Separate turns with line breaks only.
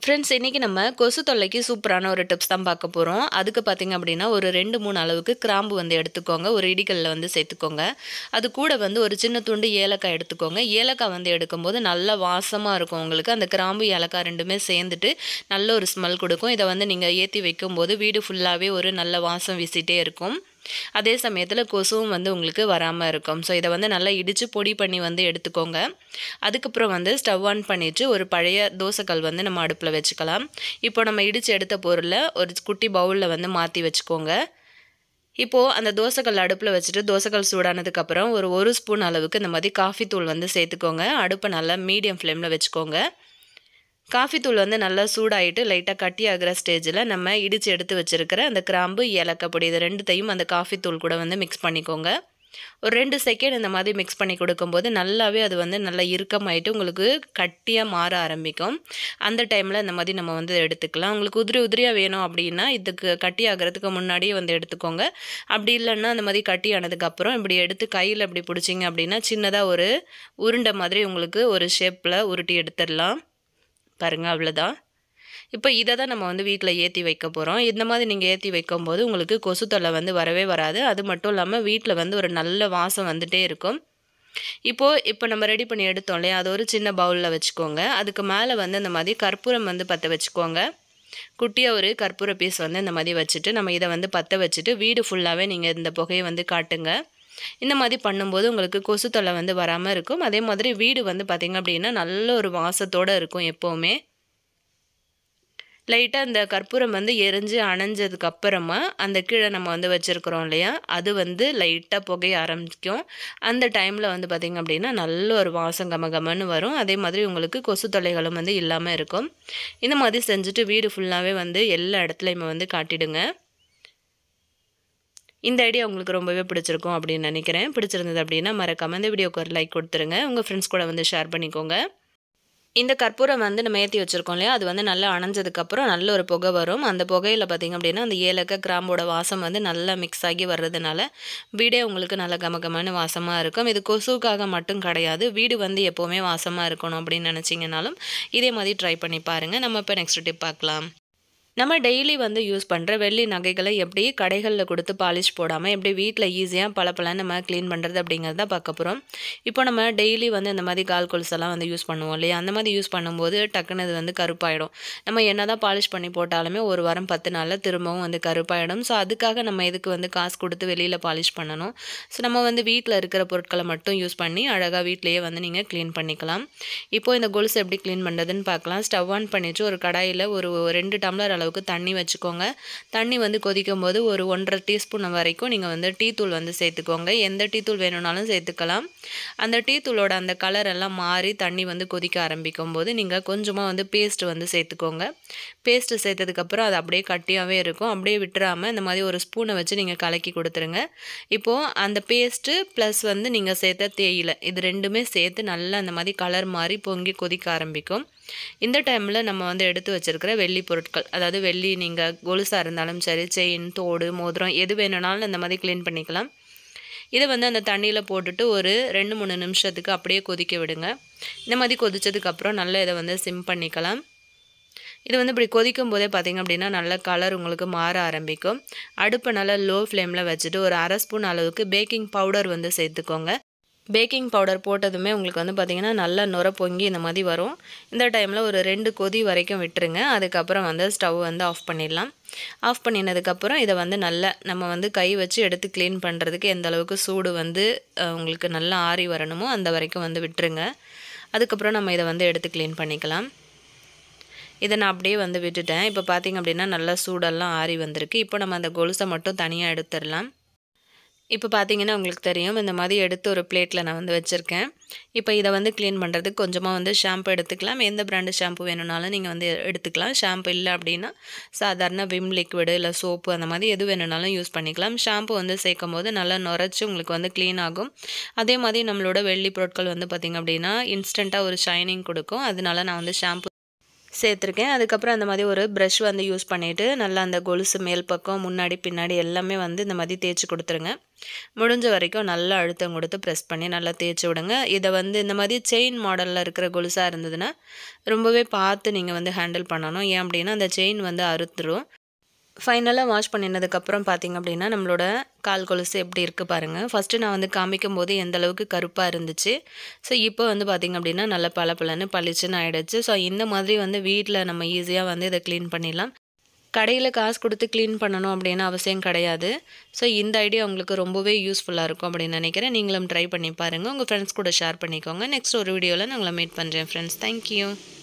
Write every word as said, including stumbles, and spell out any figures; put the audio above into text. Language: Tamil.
ஃப்ரெண்ட்ஸ், இன்னைக்கு நம்ம கொசு தொல்லைக்கு சூப்பரான ஒரு டிப்ஸ் தான் பார்க்க போறோம். அதுக்கு பார்த்தீங்க அப்படின்னா, ஒரு ரெண்டு, மூணு அளவுக்கு கிராம்பு வந்து எடுத்துக்கோங்க. ஒரு இடிகல்ல வந்து சேர்த்துக்கோங்க. அது கூட வந்து ஒரு சின்ன துண்டு ஏலக்காய் எடுத்துக்கோங்க. ஏலக்காய் வந்து எடுக்கும்போது நல்ல வாசமா இருக்கும் உங்களுக்கு. அந்த கிராம்பு, ஏலக்காய் ரெண்டுமே சேர்ந்துட்டு நல்ல ஒரு ஸ்மெல் குடுக்கும். இத வந்து நீங்க ஏத்தி வைக்கும்போது வீடு ஃபுல்லாவே ஒரு நல்ல வாசம் வீசிட்டே இருக்கும். அதே சமயத்தில கொசுவும் வந்து உங்களுக்கு வராம இருக்கும். ஸோ இத வந்து நல்லா இடிச்சு பொடி பண்ணி வந்து எடுத்துக்கோங்க. அதுக்கப்புறம் வந்து ஸ்டவ் ஆன் பண்ணிட்டு ஒரு பழைய தோசைக்கல் வந்து நம்ம அடுப்புல வச்சுக்கலாம். இப்போ நம்ம இடிச்சு எடுத்த பொருள ஒரு குட்டி பவுல்ல வந்து மாத்தி வச்சுக்கோங்க. இப்போ அந்த தோசைக்கல் அடுப்புல வச்சுட்டு தோசைக்கல் சூடானதுக்கு அப்புறம் ஒரு 1 ஸ்பூன் அளவுக்கு இந்த மாதிரி காஃபி தூள் வந்து சேர்த்துக்கோங்க. அடுப்ப நல்லா மீடியம் ஃப்ளேம்ல வச்சுக்கோங்க. காஃபி தூள் வந்து நல்லா சூடாயிட்டு லைட்டா கட்டி ஆகுற ஸ்டேஜ்ல நம்ம இடிச்சு எடுத்து வச்சிருக்கிற அந்த கிராம்பு, ஏலக்காய் பொடி இது ரெண்டுத்தையும் அந்த காஃபி தூள் கூட வந்து மிக்ஸ் பண்ணிக்கோங்க. ஒரு ரெண்டு செகண்ட் இந்த மாதிரி மிக்ஸ் பண்ணி கொடுக்கும்போது நல்லாவே அது வந்து நல்லா இறுக்கமாயிட்டு உங்களுக்கு கட்டியா மாற ஆரம்பிக்கும். அந்த டைம்ல இந்த மாதிரி நம்ம வந்து எடுத்துக்கலாம். உங்களுக்கு உதிரி உதிரியா வேணும் அப்படின்னா இதுக்கு கட்டி ஆகுறதுக்கு முன்னாடியே வந்து எடுத்துக்கோங்க. அப்படி இல்லைன்னா அந்த மாதிரி கட்டி ஆனதுக்கு அப்புறம் இப்படி எடுத்து கையில் இப்படி பிடிச்சிங்க அப்படின்னா சின்னதா ஒரு உருண்டை மாதிரி உங்களுக்கு ஒரு ஷேப்ல உருட்டி எடுத்துடலாம். பாருங்க, அவ்வளோதான். இப்போ இத தான் நம்ம வந்து வீட்ல ஏத்தி வைக்க போறோம். இந்த மாதிரி நீங்க ஏத்தி வைக்கும்போது உங்களுக்கு கொசு தொல்லை வந்து வரவே வராது. அது மட்டும் இல்லாம வீட்ல வந்து ஒரு நல்ல வாசம் வந்துட்டே இருக்கும். இப்போ இப்போ நம்ம ரெடி பண்ணி எடுத்தோம் இல்லையா? அது ஒரு சின்ன பவுல்ல வச்சுக்கோங்க. அதுக்கு மேல வந்து இந்த மாதிரி கற்பூரம் வந்து பத்த வச்சுக்கோங்க. குட்டியா ஒரு கற்பூர பீஸ் வந்து இந்த மாதிரி வச்சுட்டு நம்ம இத வந்து பத்த வச்சுட்டு வீடு ஃபுல்லாவே நீங்க இந்த புகைய வந்து காட்டுங்க. இந்த மாதிரி பண்ணும்போது உங்களுக்கு கொசு தொல்லை வந்து வராம இருக்கும். அதே மாதிரி வீடு வந்து பார்த்தீங்க அப்படின்னா நல்ல ஒரு வாசத்தோட இருக்கும் எப்பவுமே. லைட்டா அந்த கற்பூரம் வந்து எரிஞ்சு அணைஞ்சதுக்கு அப்புறமா அந்த கீழே நம்ம வந்து வச்சிருக்கிறோம் இல்லையா? அது வந்து லைட்டா புகைய ஆரம்பிக்கும். அந்த டைம்ல வந்து பார்த்தீங்க அப்படின்னா நல்ல ஒரு வாசம் கமகமன்னு வரும். அதே மாதிரி உங்களுக்கு கொசு தொல்லைகளும் வந்து இல்லாம இருக்கும். இந்த மாதிரி செஞ்சுட்டு வீடு ஃபுல்லாவே வந்து எல்லா இடத்துலயுமே வந்து காட்டிடுங்க. இந்த ஐடியா உங்களுக்கு ரொம்பவே பிடிச்சிருக்கும் அப்படின்னு நினைக்கிறேன். பிடிச்சிருந்தது அப்படின்னா மறக்காம இந்த வீடியோக்கு ஒரு லைக் கொடுத்துருங்க. உங்க ஃப்ரெண்ட்ஸ் கூட வந்து ஷேர் பண்ணிக்கோங்க. இந்த கற்பூரம் வந்து நம்ம ஏத்தி வச்சிருக்கோம் இல்லையா? அது வந்து நல்லா அணைஞ்சதுக்கப்புறம் நல்ல ஒரு புகை வரும். அந்த புகையில பார்த்தீங்க அப்படின்னா, அந்த ஏலக்காய், கிராம்போட வாசம் வந்து நல்லா மிக்ஸ் ஆகி வர்றதுனால, வீடே உங்களுக்கு நல்ல கமகமன்னு வாசமா இருக்கும். இது கொசுவுக்காக மட்டும் கிடையாது. வீடு வந்து எப்பவுமே வாசமா இருக்கணும் அப்படின்னு நினைச்சீங்கனாலும், இதே மாதிரி ட்ரை பண்ணி பாருங்க. நம்ம இப்போ நெக்ஸ்ட் டிப் பார்க்கலாம். நம்ம டெய்லி வந்து யூஸ் பண்ணுற வெள்ளி நகைகளை எப்படி கடைகளில் கொடுத்து பாலிஷ் போடாமல் எப்படி வீட்டில் ஈஸியாக பளபளன்னு நம்ம க்ளீன் பண்ணுறது அப்படிங்கிறத பார்க்க போகிறோம். இப்போ நம்ம டெய்லி வந்து இந்த மாதிரி கால் கொலுசெல்லாம் வந்து யூஸ் பண்ணுவோம் இல்லையா? அந்த மாதிரி யூஸ் பண்ணும்போது டக்குன்னு இது வந்து கருப்பாயிடும். நம்ம என்ன தான் பாலிஷ் பண்ணி போட்டாலுமே ஒரு வாரம் பத்து நாளில் திரும்பவும் வந்து கருப்பாயிடும். ஸோ அதுக்காக நம்ம இதுக்கு வந்து காசு கொடுத்து வெளியில் பாலிஷ் பண்ணணும். ஸோ நம்ம வந்து வீட்டில் இருக்கிற பொருட்களை மட்டும் யூஸ் பண்ணி அழகாக வீட்டிலேயே வந்து நீங்கள் க்ளீன் பண்ணிக்கலாம். இப்போது இந்த கொலுசு எப்படி க்ளீன் பண்ணுறதுன்னு பார்க்கலாம். ஸ்டவ் ஆன் பண்ணிவிட்டு ஒரு கடாயில் ஒரு ரெண்டு டம்ளர் அளவு தண்ணி வச்சுக்கோங்க. தண்ணி வந்து கொதிக்கும் போது ஒரு ஒன்றரை டீஸ்பூன் வரைக்கும் நீங்கள் வந்து டீ தூள் வந்து சேர்த்துக்கோங்க. எந்த டீ தூள் வேணும்னாலும் சேர்த்துக்கலாம். அந்த டீ தூளோட அந்த கலர் எல்லாம் மாறி தண்ணி வந்து கொதிக்க ஆரம்பிக்கும் போது நீங்கள் கொஞ்சமாக வந்து பேஸ்ட் வந்து சேர்த்துக்கோங்க. பேஸ்ட் சேர்த்ததுக்கப்புறம் அது அப்படியே கட்டியாகவே இருக்கும். அப்படியே விட்டுறாமல் இந்த மாதிரி ஒரு ஸ்பூனை வச்சு நீங்கள் கலக்கி கொடுத்துருங்க. இப்போது அந்த பேஸ்ட்டு ப்ளஸ் வந்து நீங்கள் சேர்த்த தேயிலை இது ரெண்டுமே சேர்த்து நல்லா அந்த மாதிரி கலர் மாறி பொங்கி கொதிக்க ஆரம்பிக்கும். இந்த டைமில் நம்ம வந்து எடுத்து வச்சிருக்கிற வெள்ளி பொருட்கள், அதாவது வெள்ளி நீங்கள் கொலுசாக இருந்தாலும் சரி, செயின், தோடு, மோதிரம் எது வேணும்னாலும் இந்த மாதிரி க்ளீன் பண்ணிக்கலாம். இதை வந்து அந்த தண்ணியில் போட்டுட்டு ஒரு ரெண்டு மூணு நிமிஷத்துக்கு அப்படியே கொதிக்க விடுங்க. இந்த மாதிரி கொதிச்சதுக்கப்புறம் நல்லா இதை வந்து சிம் பண்ணிக்கலாம். இது வந்து இப்படி கொதிக்கும் போதே பார்த்திங்க அப்படின்னா நல்ல கலர் உங்களுக்கு மாற ஆரம்பிக்கும். அடுப்பை நல்லா லோ ஃப்ளேமில் வச்சுட்டு ஒரு அரை ஸ்பூன் அளவுக்கு பேக்கிங் பவுடர் வந்து சேர்த்துக்கோங்க. பேக்கிங் பவுடர் போட்டதுமே உங்களுக்கு வந்து பார்த்திங்கன்னா நல்லா நுர பொங்கி இந்த மாதிரி வரும். இந்த டைமில் ஒரு ரெண்டு கொதி வரைக்கும் விட்டுருங்க. அதுக்கப்புறம் வந்து ஸ்டவ் வந்து ஆஃப் பண்ணிடலாம். ஆஃப் பண்ணினதுக்கப்புறம் இதை வந்து நல்லா நம்ம வந்து கை வச்சு எடுத்து க்ளீன் பண்ணுறதுக்கு எந்த அளவுக்கு சூடு வந்து உங்களுக்கு நல்லா ஆறி வரணுமோ அந்த வரைக்கும் வந்து விட்டுருங்க. அதுக்கப்புறம் நம்ம இதை வந்து எடுத்து க்ளீன் பண்ணிக்கலாம். இதை நான் அப்படியே வந்து விட்டுட்டேன். இப்போ பார்த்திங்க அப்படின்னா நல்லா சூடெல்லாம் ஆறி வந்திருக்கு. இப்போ நம்ம அந்த கொலுசை மட்டும் தனியாக எடுத்துடலாம். இப்போ பார்த்தீங்கன்னா உங்களுக்கு தெரியும், இந்த மாதிரி எடுத்து ஒரு பிளேட்டில் நான் வந்து வச்சுருக்கேன். இப்போ இதை வந்து க்ளீன் பண்ணுறதுக்கு கொஞ்சமாக வந்து ஷாம்பு எடுத்துக்கலாம். எந்த பிராண்டு ஷாம்பு வேணும்னாலும் நீங்கள் வந்து எடுத்துக்கலாம். ஷாம்பு இல்லை அப்படின்னா சாதாரண விம் லிக்விடு இல்லை சோப்பு அந்த மாதிரி எது வேணும்னாலும் யூஸ் பண்ணிக்கலாம். ஷாம்பு வந்து சேர்க்கும் போது நல்லா நுரைச்சி உங்களுக்கு வந்து க்ளீன் ஆகும். அதே மாதிரி நம்மளோட வெள்ளி பொருட்கள் வந்து பார்த்திங்க அப்படின்னா இன்ஸ்டண்ட்டாக ஒரு ஷைனிங் கொடுக்கும். அதனால நான் வந்து ஷாம்பு சேர்த்துருக்கேன். அதுக்கப்புறம் அந்த மாதிரி ஒரு ப்ரஷ் வந்து யூஸ் பண்ணிவிட்டு நல்லா அந்த கொலுசு மேல் பக்கம் முன்னாடி பின்னாடி எல்லாமே வந்து இந்த மாதிரி தேய்ச்சி கொடுத்துருங்க. முடிஞ்ச வரைக்கும் நல்லா அழுத்தம் கொடுத்து ப்ரெஸ் பண்ணி நல்லா தேய்ச்சி விடுங்க. இதை வந்து இந்த மாதிரி செயின் மாடலில் இருக்கிற கொலுசாக இருந்ததுன்னா ரொம்பவே பார்த்து நீங்கள் வந்து ஹேண்டில் பண்ணணும். ஏன் அப்படின்னா அந்த செயின் வந்து அறுத்துரும். ஃபைனலாக வாஷ் பண்ணினதுக்கப்புறம் பார்த்திங்க அப்படின்னா நம்மளோட கால் கொலுசு எப்படி இருக்குது பாருங்கள். ஃபஸ்ட்டு நான் வந்து காமிக்கும் போது எந்த அளவுக்கு கருப்பாக இருந்துச்சு. ஸோ இப்போ வந்து பார்த்திங்க அப்படின்னா நல்ல பளபளன்னு பளிச்சுன்னு ஆகிடுச்சு. ஸோ இந்த மாதிரி வந்து வீட்டில் நம்ம ஈஸியாக வந்து இதை க்ளீன் பண்ணிடலாம். கடையில் காசு கொடுத்து க்ளீன் பண்ணணும் அப்படின்னு அவசியம் கிடையாது. ஸோ இந்த ஐடியா உங்களுக்கு ரொம்பவே யூஸ்ஃபுல்லாக இருக்கும் அப்படின்னு நினைக்கிறேன். நீங்களும் ட்ரை பண்ணி பாருங்கள். உங்கள் ஃப்ரெண்ட்ஸ் கூட ஷேர் பண்ணிக்கோங்க. நெக்ஸ்ட் ஒரு வீடியோவில் நான் உங்களை மீட் பண்ணுறேன் ஃப்ரெண்ட்ஸ். தேங்க்யூ.